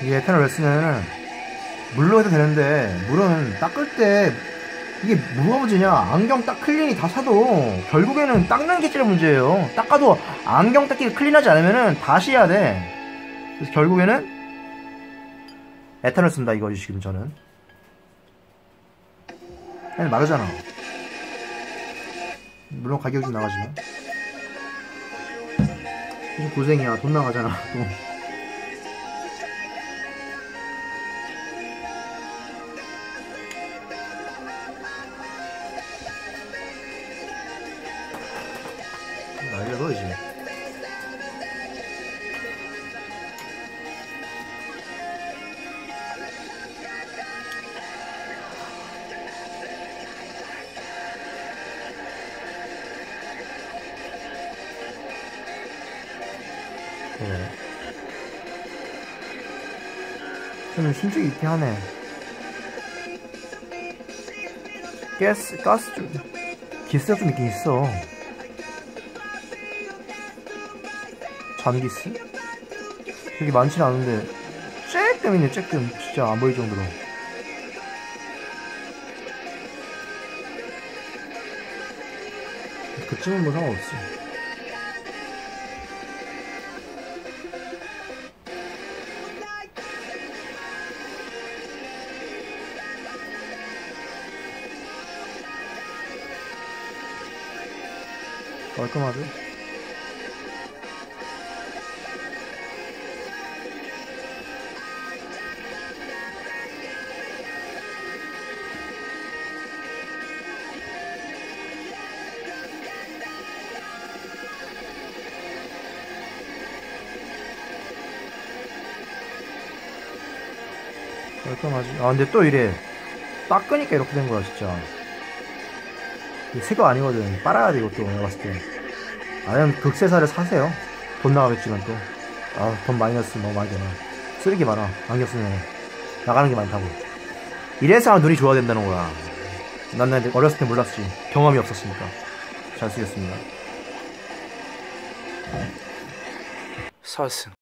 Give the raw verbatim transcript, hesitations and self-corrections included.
이게 에탄올 레슨은 물로 해도 되는데, 물은 닦을 때 이게 뭐가 문제냐, 안경 딱 클린이 다 사도 결국에는 닦는 게 제일 문제예요. 닦아도 안경 닦기가 클린하지 않으면은 다시 해야 돼. 그래서 결국에는 에탄올 쓴다 이거지 지금 저는. 아니 마르잖아. 물론 가격이 좀 나가지만 무슨 고생이야. 돈 나가잖아 또. 날려서 이제 네. 좀 심적이 있긴 하네. 가스, 가스 좀 기스가 좀 있긴 있어. 잔기스? 되게 많진 않은데 쬐끔 있네. 쬐끔 진짜 안 보일 정도로. 그쯤은 뭐 상관없어. 깔끔하죠? 깔끔하지? 아 근데 또 이래 닦으니까 이렇게 된 거야 진짜. 새거 아니거든. 빨아야 돼 이것도. 내가 봤을 때 아니면 극세사를 사세요. 돈 나가겠지만 또. 아 돈 마이너스 너무 많이 되나. 쓰레기 많아. 안경 쓰면 나가는 게 많다고. 이래서 눈이 좋아야 된다는 거야. 난 어렸을 때 몰랐지. 경험이 없었으니까. 잘 쓰겠습니다. 서승